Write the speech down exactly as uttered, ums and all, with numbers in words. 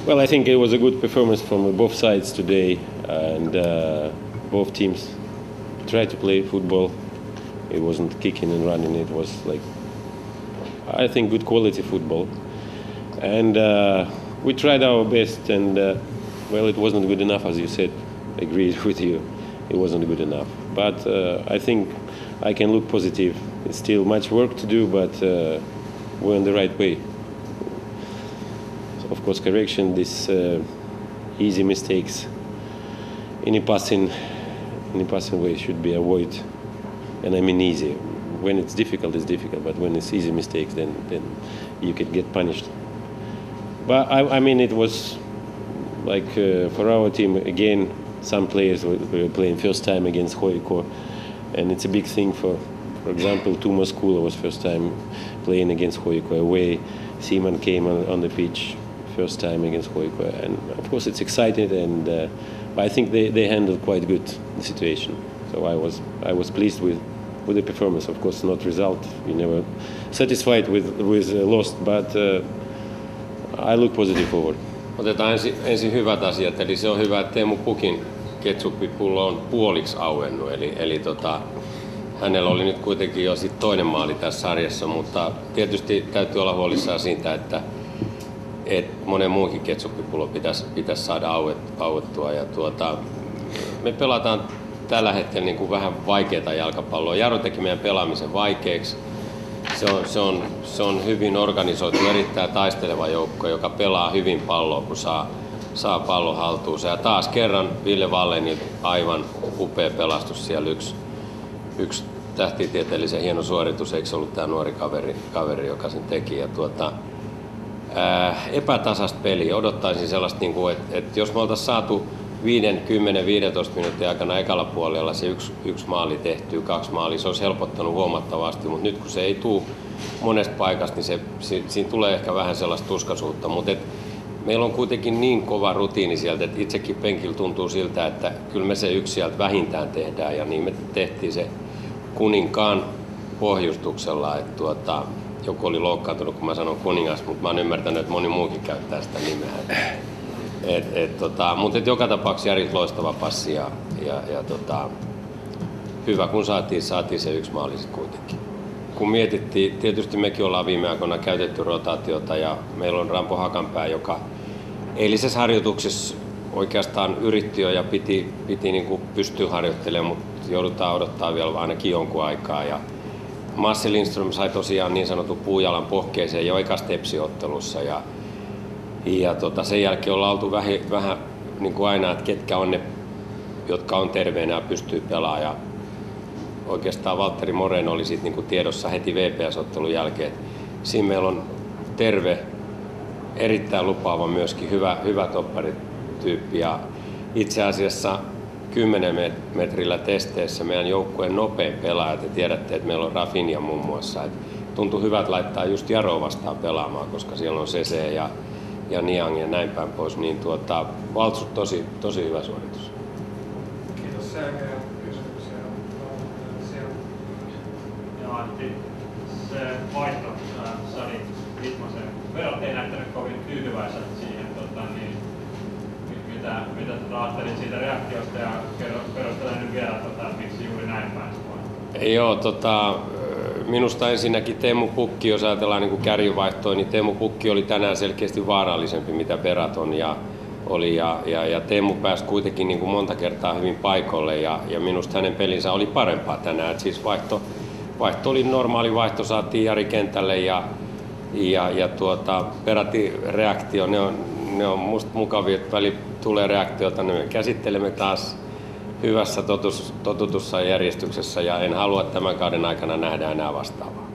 Well, I think it was a good performance from both sides today, and uh, both teams tried to play football. It wasn't kicking and running. It was like, I think, good quality football. And uh, we tried our best, and uh, well, it wasn't good enough, as you said. I agree with you. It wasn't good enough. But uh, I think I can look positive. It's still much work to do, but uh, we're on the right way. So of course, correction, these uh, easy mistakes in a passing, in a passing way should be avoided. And I mean easy. When it's difficult, it's difficult. But when it's easy mistakes, then then you could get punished. But I, I mean, it was like uh, for our team again. Some players were playing first time against Hoiko, and it's a big thing for, for example, Tumo Skula was first time playing against Hoiko away. Simon came on, on the pitch first time against Hoiko, and of course it's excited, and uh, but I think they, they handled quite good the situation. So I was I was pleased with, with the performance. Of course, not result. You never satisfied with with uh, lost, but uh, I look positive forward. Otetaan ensin, ensin hyvät asiat, eli se on hyvä, että Teemu Pukin ketsuppipullo on puoliksi auennut, eli, eli tota, hänellä oli nyt kuitenkin jo sit toinen maali tässä sarjassa, mutta tietysti täytyy olla huolissaan siitä, että et monen muunkin ketsuppipullo pitäisi, pitäisi saada auet, auettua. Ja tuota, me pelataan tällä hetkellä niin kuin vähän vaikeaa jalkapalloa. Jaro teki meidän pelaamisen vaikeaksi. Se on, se, on, se on hyvin organisoitu, erittäin taisteleva joukko, joka pelaa hyvin palloa, kun saa, saa pallon haltuunsa. Ja taas kerran Ville Wallenilta aivan upea pelastus siellä, yksi, yksi tähtitieteellisen hieno suoritus, eikö se ollut tämä nuori kaveri, kaveri joka sen teki. Ja tuota, ää, epätasasta peliä, odottaisin sellaista, niin kuin, että, että jos me oltaisiin saatu viiden, kymmenen, viisitoista minuutin aikana ekalla puolella se yksi, yksi maali tehtyy, kaksi maalia, se olisi helpottanut huomattavasti, mutta nyt kun se ei tule monesta paikasta, niin se, si, siinä tulee ehkä vähän sellaista tuskaisuutta, mutta et, meillä on kuitenkin niin kova rutiini sieltä, että itsekin penkillä tuntuu siltä, että kyllä me se yksi sieltä vähintään tehdään, ja niin me tehtiin se Kuninkaan pohjustuksella, että tuota, joku oli loukkaantunut, kun mä sanon kuningas, mutta mä oon ymmärtänyt, että moni muukin käyttää sitä nimeä. Et, et, tota, mutta joka tapauksessa Jari loistava passi ja, ja, ja tota, hyvä kun saatiin, saatiin se yksi maali kuitenkin. Kun mietittiin, tietysti mekin ollaan viime aikoina käytetty rotaatiota ja meillä on Rampo Hakanpää, joka eilisessä harjoituksessa oikeastaan yritti jo ja piti, piti niin kuin pystyä harjoittelemaan, mutta joudutaan odottaa vielä ainakin jonkun aikaa. Ja Marcel Lindström sai tosiaan niin sanotun puujalan pohkeeseen jo eka stepsiottelussa. Ja Ja tota, sen jälkeen ollaan oltu vähän, vähän niin kuin aina, että ketkä on ne, jotka on terveenä ja pystyy pelaamaan. Ja oikeastaan Valtteri Moreno oli sit niin kuin tiedossa heti V P S-ottelun jälkeen. Siinä meillä on terve, erittäin lupaava myöskin, hyvä, hyvä topparityyppi. Ja itse asiassa kymmenen metrillä testeissä meidän joukkueen nopein pelaaja. Te tiedätte, että meillä on Rafinha muun muassa. Et tuntui hyvät laittaa just Jaroa vastaan pelaamaan, koska siellä on Sese ja ja Niang ja näin päin pois, niin tuota, Valtsut tosi, tosi hyvä suoritus. Kiitos. Selkeä kysymyksiä. Ja Antti, se vaihto Sari Litmasen verot ei näyttänyt kovin tyytyväiseltä siihen, tota, niin mitä, mitä tota ajattelit siitä reaktiosta ja perustelen nyt vielä, tota, miksi juuri näin päin? Joo, tota, minusta ensinnäkin Teemu Pukki, jos ajatellaan niin kärjivaihtoa, niin Teemu Pukki oli tänään selkeästi vaarallisempi, mitä Beraton ja oli. Ja, ja, ja Teemu pääsi kuitenkin niin kuin monta kertaa hyvin paikoille ja, ja minusta hänen pelinsä oli parempaa tänään. Et siis vaihto, vaihto oli normaali vaihto, saatiin Jari kentälle ja, ja, ja tuota, Beratin reaktio, ne on, ne on musta mukavia, että väli tulee reaktiota, niin me käsittelemme taas hyvässä totus, totutussa järjestyksessä ja en halua tämän kauden aikana nähdä enää vastaavaa.